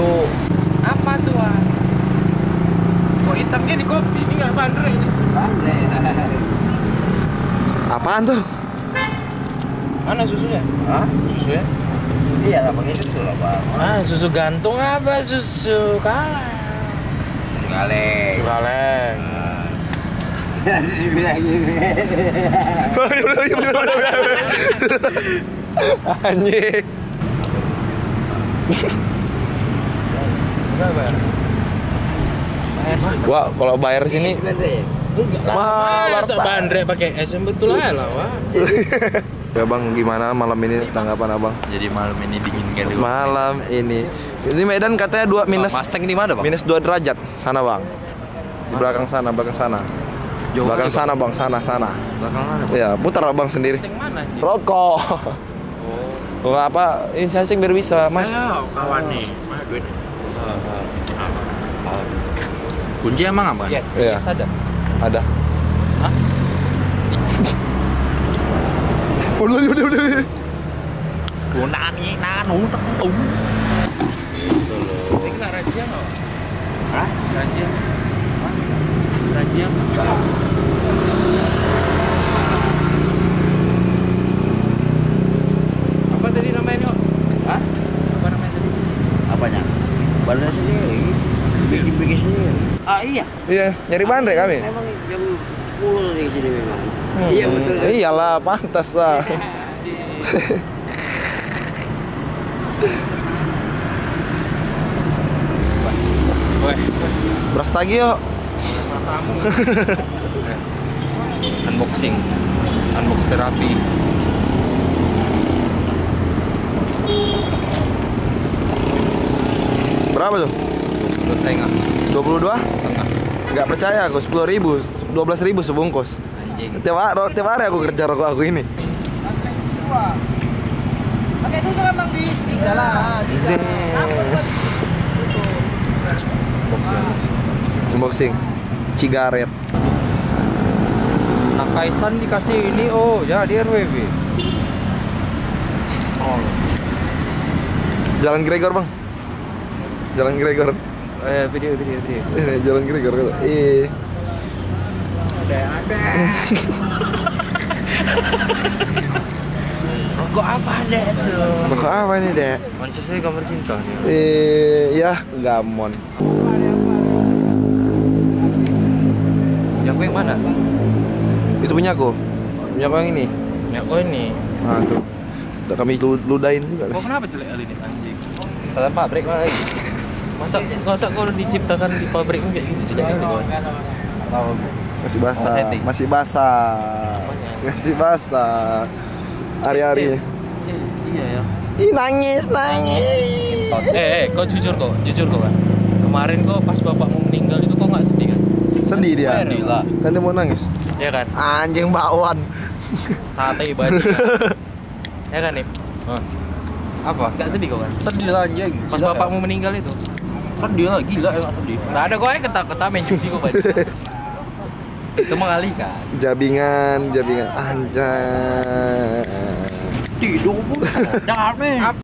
Cuk. Apa tuh, Wan? Kok hitamnya di kopi? Ini nggak bandre ini. Apaan tuh? Mana susunya? Hah? Susunya? Iya lah, pakai susu lah bang. Ah, susu gantung apa susu kaleng? Susu kaleng. Susu kaleng. Dibilang gini. Anjing. Berapa ya? Wah, kalau bayar sini Enggak lah. Mahal, Masa Pak. bandre pakai es yang betul aja lah, Wak. ya Bang, gimana malam ini tanggapan Abang? Jadi malam ini dingin kali. Malam ini Medan katanya Mustang di mana, Bang? minus 2 derajat. Sana Bang. Di belakang sana. Jauh Belakang kali, sana Bang, sana. Belakang mana, Bang? Ya, putar Abang sendiri. Yang mana, Ji? Rokok. Oh, apa? Ini saya biar bisa, Mas. Ayo, kawan nih. Mana duit? Kunci emang apa? Yes, Iya. yes ada. Ada. Hah? Udah. Nani, nanu, tung. Ini nggak razia nggak? Hah? Razia? Razia nggak? Apa tadi namanya, Kok? Hah? Apa namanya tadi? Apanya? Balnya sendiri. Bikin sendiri. Ah iya. Iya, nyari bandre kami. Memang jam 10 di sini memang. Iya betul. Iyalah, pantas lah. Weh, Beras tagi yuk. tamu. Unboxing, unbox terapi. Berapa tuh? Terus saya nggak 22? setengah. Nggak percaya aku, 10.000, 12.000 sebungkus. Anjing. Tiap hari aku kerja rokok aku ini. Pakai susu emang di tiga lah, tiga. Unboxing cigaret. Nah, Kaisan dikasih ini, oh jadi RWB. Oh, Jalan Gregor Bang. Jalan Gregor. video. Ini Jalan Gregor. Ada. Rokok apa deh tuh? Rokok apa ini Dek? Manchester gambar cinta nih. Ya gamon. Yang gue yang mana? Itu punya aku. Punya aku yang ini. Ya kok ini. Nah tuh. Udah kami ludahin juga. Kok kenapa jelek kali ini anjing? Setelan pabrik lagi. Masa kau diciptakan di pabrikmu kayak gitu jelek kali kau? Tahu gue. Masih basah. setting. Masih basah. Masih basah. Hari-hari. Iya ya. Ih nangis. Kau jujur kan. Kemarin kau pas bapakmu meninggal itu kau nggak sedih kan? Sedih dia. Gila. Kan dia mau nangis. Ya kan? Anjing bakwan. Sate bajingan. Ya kan nih? Apa? Gak sedih kau kan? Sedih lah anjing. Pas bapakmu meninggal itu? Sedih lah, gila ya nggak sedih. Gak ada kau yang ketawa-ketawa main judi kau bajingan. Itu mengalihkan. Jabingan anjay. Tidur pun. Dah nih.